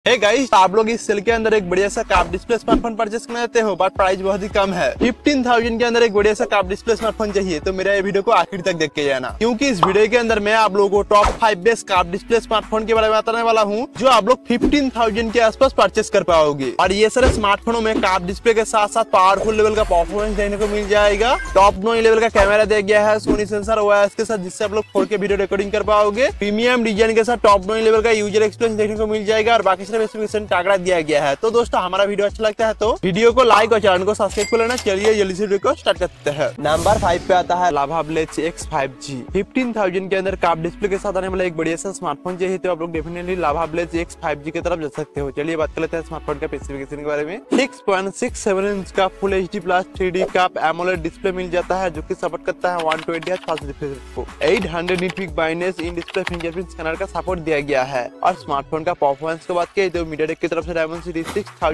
Hey guys, आप लोग इस सेल के अंदर एक बढ़िया सा कर्व डिस्प्ले स्मार्टफोन परचेस करना चाहते हो बट प्राइस बहुत ही कम है। 15,000 के अंदर एक बढ़िया सा कर्व डिस्प्ले स्मार्टफोन चाहिए तो मेरा ये वीडियो को आखिर तक देख के जाना, क्योंकि इस वीडियो के अंदर मैं आप लोगों को top 5 best curve display smartphone के बारे में बताने वाला हूँ जो आप लोग 15,000 के आसपास परचेस कर पाओगे। और ये सारे स्मार्टफोनों में कर्व डिस्प्ले के साथ साथ पावरफुल लेवल का परफॉर्मेंस देखने को मिल जाएगा। टॉप 9 लेवल का कैमरा दिया गया है सोनी सेंसर ओएस के साथ, जिससे आप लोग 4K वीडियो रिकॉर्डिंग कर पाओगे। प्रीमियम डिजाइन के साथ टॉप 9 लेवल का यूजर एक्सपीरियंस देखने को मिल जाएगा और बाकी सारे स्पेसिफिकेशन दिया गया है। तो दोस्तों, हमारा वीडियो अच्छा लगता है तो वीडियो को लाइक और चैनल को सब्सक्राइब कर लेना। चलिए जल्दी से वीडियो को स्टार्ट करते हैं। नंबर 5 पे आता है लावा ब्लेज X 5G। 15,000 के अंदर कर्व डिस्प्ले के साथ आने वाला एक बढ़िया सा स्मार्टफोन चाहिए तो आप लोग डेफिनेटली लावा ब्लेज X 5G की तरफ जा सकते हो। चलिए बात कर लेते हैं स्मार्टफोन का स्पेसिफिकेशन के बारे में। 6.67 इंच का फुल HD प्लस 3D का एमोलेड डिस्प्ले मिल जाता है जो कि सपोर्ट करता है 120 Hz फास्ट रिफ्रेश को। 800 nit peak brightness in display fingerprint scanner का सपोर्ट दिया गया है। और स्मार्टफोन का परफॉर्मेंस की बात करें तो MediaTek की तरफ से Dimensity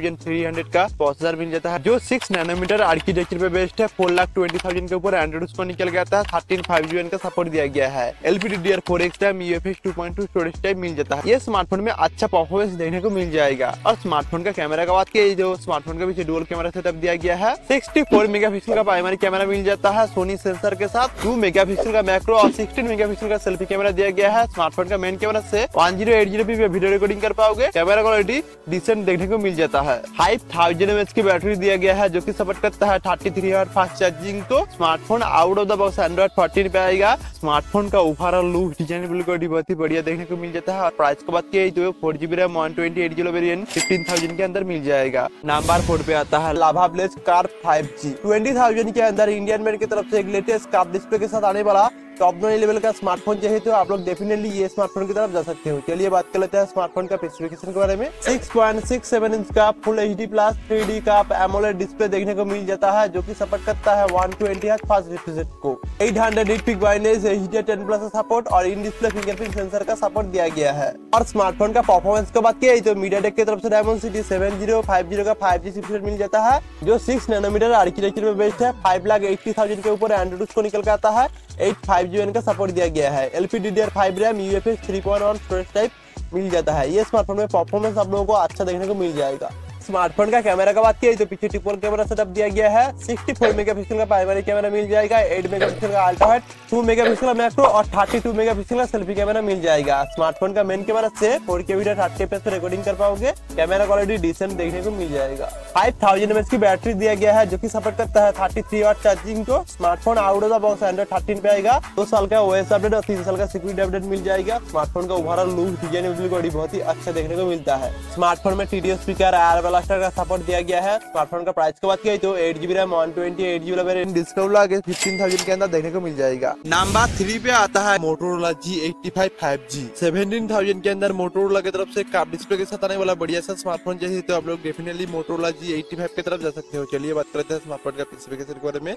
6300 का प्रोसेसर मिल जाता है जो 6 नैनोमीटर आर्किटेक्चर पे बेस्ड है। 4,20,000 के ऊपर एंड्रॉइड उसको निकल गया था। 13 5G का सपोर्ट दिया गया है। LPDDR4X time UFS 2.2 storage type मिल जाता है। ये स्मार्टफोन में अच्छा परफॉर्मेंस देखने को मिल जाएगा। और स्मार्टफोन का कैमरा का बात की जो स्मार्टफोन का पीछे डुअल कैमरा सेटअप दिया गया है। 64 मेगापिक्सल का प्राइमरी कैमरा मिल जाता है सोनी सेंसर के साथ। 2 मेगापिक्सल का मैक्रो और 16 मेगापिक्सल का सेल्फी कैमरा दिया गया है। स्मार्टफोन का मेन कैमरा से 1080p पे वीडियो रिकॉर्डिंग कर पाओगे। कैमरा क्वालिटी डिसेंट देखने को मिल जाता है। 5000 mAh की बैटरी दिया गया है जो कि सपोर्ट करता है 33 Hz फास्ट चार्जिंग को। Smartphone out of the box Android 14 पे आएगा। स्मार्टफोन का ओवरऑल लुक डिजाइन बिल्कुल बहुत ही बढ़िया देखने को मिल जाता है। और प्राइस की बात की तो 4GB रैम 128GB वेरिएंट 15,000 के अंदर मिल जाएगा। नंबर 4 पे आता है लावा ब्लेज कर्व 5G। 20,000 के अंदर इंडियन मेड की तरफ से एक लेटेस्ट कर्व डिस्प्ले के साथ आने वाला टॉप 9 लेवल का स्मार्टफोन चाहिए तो आप लोग डेफिनेटली ये स्मार्टफोन की तरफ जा सकते हो। चलिए बात कर लेते हैं स्मार्टफोन का स्पेसिफिकेशन के बारे में। 6.67 इंच का फुल HD प्लस 3D का एमोलेड डिस्प्ले देखने को मिल जाता है जो कि सपोर्ट करता है 120 Hz फास्ट रिफ्रेश को। 800 निट पिक ब्राइटनेस HDR10+ का सपोर्ट और इन डिस्प्ले फिंगरप्रिंट सेंसर का सपोर्ट दिया गया है। और स्मार्टफोन का परफॉर्मेंस की बात की तो MediaTek की तरफ से Dimensity 7050 का 5G चिपसेट मिल जाता है जो 6 नैनोमीटर आर्किटेक्चर पे बेस्ड है। 5,80,000 के ऊपर एंड्रॉइड उसको निकल के आता है। 8 का सपोर्ट दिया गया है। LPDDR5 RAM UFS 3.1 storage type मिल जाता है। ये स्मार्टफोन में परफॉर्मेंस आप लोगों को अच्छा देखने को मिल जाएगा। स्मार्टफोन का कैमरा का बात की तो पीछे ट्रिपल कैमरा सेटअप दिया गया है। 64 मेगापिक्सल का प्राइमरी कैमरा मिल जाएगा। 8 मेगापिक्सल का अल्ट्रा वाइड, 2 मेगापिक्सल का मैक्रो और 32 मेगापिक्सल का सेल्फी कैमरा मिल जाएगा। स्मार्टफोन का मेन कैमरा से 4K वीडियो 30fps पे रिकॉर्डिंग कर पाओगे। कैमरा क्वालिटी डिसेंट देखने को मिल जाएगा। 5000 mAh की बैटरी दिया गया है जो कि सपोर्ट करता है 33 वाट चार्जिंग को। Smartphone out of the box android 13 पे आएगा। 2 साल का OS अपडेट और 3 साल का सिक्योरिटी अपडेट मिल जाएगा। स्मार्टफोन का ओवरऑल लुक डिजाइन बहुत ही अच्छा देखने को मिलता है। स्मार्टफोन में TTO स्पीकर एयर ब्लास्टर का सपोर्ट दिया गया है। स्मार्टफोन का प्राइस की बात की तो 8GB RAM 128GB variant discount लगा 15,000 के अंदर देखने को मिल जाएगा। नंबर 3 पे आता है Motorola G85 5G। 17,000 के अंदर Motorola की तरफ से कर्व डिस्प्ले के साथ आने वाला बढ़िया सा स्मार्टफोन चाहिए तो आप लोग डेफिनेटली Motorola G85 की तरफ जा सकते हो। चलिए बात करते हैं स्मार्टफोन का स्पेसिफिकेशन के बारे में।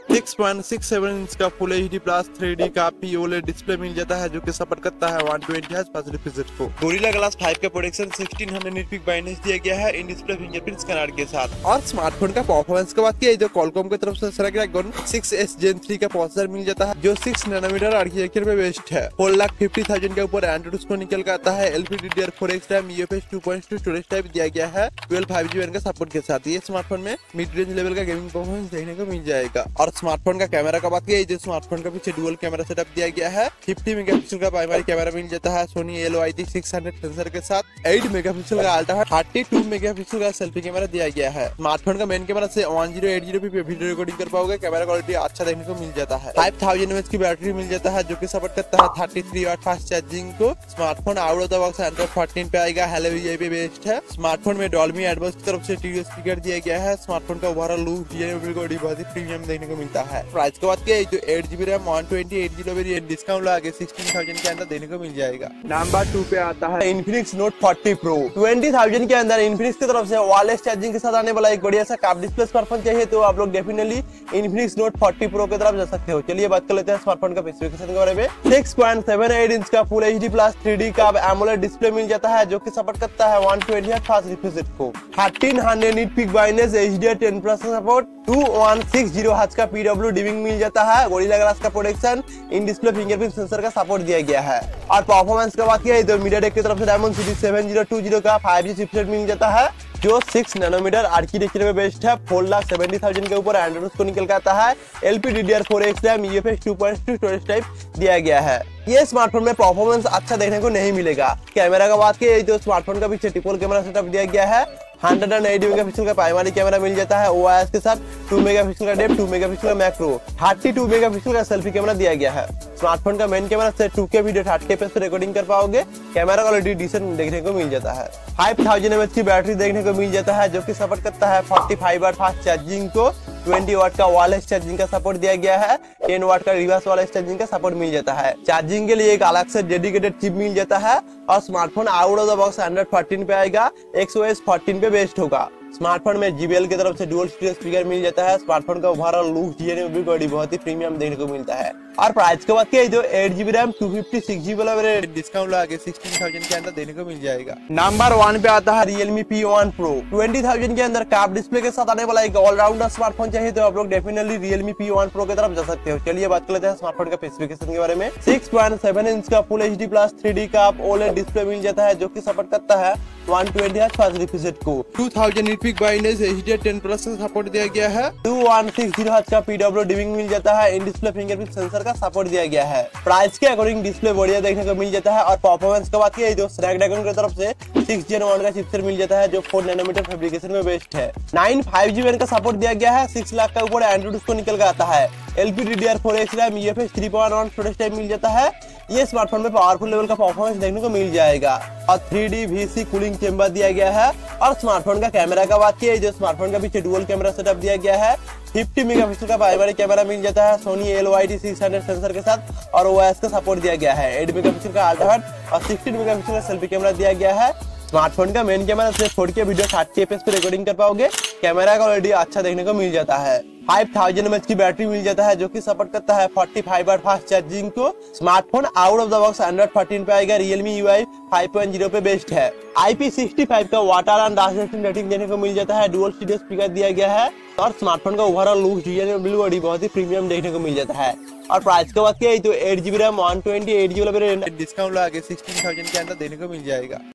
6.67 इंच का फुल HD प्लस 3D का OLED डिस्प्ले मिल जाता है जो कि सपोर्ट करता है 120 Hz फास्ट रिफ्रेश को। Gorilla Glass 5 का प्रोटेक्शन 1600 निट पिक ब्राइटनेस दिया गया है इन डिस्प्ले फिंगरप्रिंट स्कैनर के साथ। और स्मार्टफोन का परफॉर्मेंस की बात की तो Qualcomm की तरफ से Snapdragon 6S Gen 3 का प्रोसेसर मिल जाता है जो 6 नैनोमीटर आर्किटेक्चर पे बेस्ड है। 4,50,000 के ऊपर एंड्रॉइड उसको निकल के आता है। LPDDR4X time UFS 2.2 storage type दिया गया है 12 5G का सपोर्ट के साथ। ये स्मार्टफोन में मिड रेंज लेवल का गेमिंग परफॉर्मेंस देखने को मिल जाएगा। और स्मार्टफोन का कैमरा का बात की तो स्मार्टफोन का पीछे डुअल कैमरा सेटअप दिया गया है। 50 मेगापिक्सल का प्राइमरी कैमरा मिल जाता है सोनी LOIT 600 सेंसर के साथ। 8 मेगापिक्सल का अल्ट्रा वाइड, 32 मेगापिक्सल का सेल्फी कैमरा दिया गया है। स्मार्टफोन का मेन कैमरा से 1080p पे वीडियो रिकॉर्डिंग कर पाओगे। कैमरा क्वालिटी अच्छा देखने को मिल जाता है। 5000 mAh की बैटरी मिल जाता है जो कि सपोर्ट करता है 33 वाट फास्ट चार्जिंग को। Smartphone out of the box Android 14 पे आएगा। हेलो वीआई पे बेस्ड है। स्मार्टफोन में डॉल्बी एटमॉस की तरफ से TTO स्पीकर दिया गया है। स्मार्टफोन का ओवरऑल लुक डिजाइन बहुत ही प्रीमियम देखने को मिलता है। प्राइस की बात की तो 8GB RAM 128GB variant discount लगा के 16,000 के अंदर देखने को मिल जाएगा। नंबर 2 पे आता है Infinix Note 40 Pro। 20,000 के अंदर Infinix की तरफ से वायरलेस चार्जिंग के साथ आने वाला एक बढ़िया सा कर्व डिस्प्ले स्मार्टफोन चाहिए तो आप लोग डेफिनेटली Infinix Note 40 Pro की तरफ जा सकते हो। चलिए बात कर लेते हैं स्मार्टफोन का स्पेसिफिकेशन के बारे में। 6.78 इंच का फुल HD प्लस 3D का एमोलेड डिस्प्ले मिल जाता है जो कि सपोर्ट करता है 120 Hz फास्ट रिफ्रेश को। 1300 निट पिक ब्राइटनेस HDR10+ का सपोर्ट, 2160 हर्ट्ज का PW डिमिंग मिल जाता है। गोरिल्ला ग्लास का protection, in display fingerprint sensor का सपोर्ट दिया गया है। और परफॉर्मेंस की बात किया तो MediaTek की तरफ से Dimensity 7020 का 5G चिपसेट मिल जाता है जो 6 नैनोमीटर आर्किटेक्चर में बेस्ड है। 4,70,000 के ऊपर एंड्रॉइड को निकल के आता है। LPDDR4X RAM, UFS 2.2 storage type दिया गया है। ये स्मार्टफोन में परफॉर्मेंस अच्छा देखने को नहीं मिलेगा। कैमरा का बात किया तो स्मार्टफोन का पीछे ट्रिपल कैमरा सेटअप दिया गया है। 180 मेगापिक्सल का प्राइमरी कैमरा मिल जाता है OIS के साथ। 2 मेगापिक्सल का डेप्थ, 2 मेगापिक्सल का मैक्रो, 32 मेगापिक्सल का सेल्फी कैमरा दिया गया है। स्मार्टफोन का मेन कैमरा से 2K वीडियो 30 FPS पे रिकॉर्डिंग कर पाओगे। कैमरा क्वालिटी डिसेंट देखने को मिल जाता है। 5000 mAh की बैटरी देखने को मिल जाता है जो कि सपोर्ट करता है 45 वाट फास्ट चार्जिंग को। 20 वाट का वायरलेस चार्जिंग का सपोर्ट दिया गया है। 10 वाट का रिवर्स वायरलेस चार्जिंग का सपोर्ट मिल जाता है। चार्जिंग के लिए एक अलग से डेडिकेटेड चिप मिल जाता है। और smartphone out of the box Android 14 पे आएगा। XOS 14 पे बेस्ड होगा। स्मार्टफोन में JBL की तरफ से डुअल स्टीरियो स्पीकर मिल जाता है। स्मार्टफोन का ओवरऑल लुक डिजाइन भी बहुत ही प्रीमियम देखने को मिलता है। और प्राइस के बात किया तो 8GB रैम 256GB वाला वेरिएंट डिस्काउंट लगा के 16,000 के अंदर देने को मिल जाएगा। नंबर 1 पे आता है Realme P1 Pro। 20,000 के अंदर कर्व डिस्प्ले के साथ आने वाला एक ऑलराउंडर स्मार्टफोन चाहिए तो आप लोग डेफिनेटली Realme P1 Pro की तरफ जा सकते हो। चलिए बात कर लेते हैं स्मार्टफोन का स्पेसिफिकेशन के बारे में। 6.7 इंच का फुल HD प्लस 3D का OLED डिस्प्ले मिल जाता है जो कि सपोर्ट करता है 120 Hz फास्ट रिफ्रेश रेट को। 2000 nit ब्राइटनेस HDR10+ से सपोर्ट दिया गया है। 2160 हर्ट्ज का PW डिमिंग मिल जाता है। इन डिस्प्ले फिंगरप्रिंट सेंसर का सपोर्ट दिया गया है। प्राइस के अकॉर्डिंग डिस्प्ले बढ़िया देखने को मिल जाता है। और परफॉर्मेंस की बात की तो स्नैपड्रैगन की तरफ से 6 Gen 1 का चिपसेट मिल जाता है जो 4 नैनोमीटर फैब्रिकेशन में बेस्ड है। 9 5G बैंड का सपोर्ट दिया गया है। 6 लाख का ऊपर एंड्रॉइड उसको निकल के आता है। LPDDR4X RAM, UFS 3.1 storage type मिल जाता है। ये स्मार्टफोन में पावरफुल लेवल का परफॉर्मेंस देखने को मिल जाएगा। और 3D VC कूलिंग चेंबर दिया गया है। और स्मार्टफोन का कैमरा का बात की जो स्मार्टफोन का पीछे डुअल कैमरा सेटअप दिया गया है। 50 मेगापिक्सल का प्राइमरी कैमरा मिल जाता है Sony LYT600 सेंसर के साथ। और OIS का सपोर्ट दिया गया है। 8 मेगापिक्सल का अल्ट्रा वाइड और 16 मेगापिक्सल का सेल्फी कैमरा दिया गया है। स्मार्टफोन का मेन कैमरा से 4K वीडियो 30 FPS पे रिकॉर्डिंग कर पाओगे। कैमरा क्वालिटी अच्छा देखने को मिल जाता है। 5000 mAh की बैटरी मिल जाता है जो कि सपोर्ट करता है 45 वाट फास्ट चार्जिंग को। Smartphone out of the box Android 14 पे आएगा। Realme UI 5.0 पे बेस्ड है। IP65 का वाटर एंड डस्ट रेटिंग देने को मिल जाता है। डुअल स्टीरियो स्पीकर दिया गया है। और स्मार्टफोन का ओवरऑल लुक डिजाइन बहुत ही प्रीमियम देखने को मिल जाता है। और प्राइस की बात की तो 8GB रैम 128GB वाला वेरिएंट डिस्काउंट लगा के 16,000 के अंदर देने को मिल जाएगा।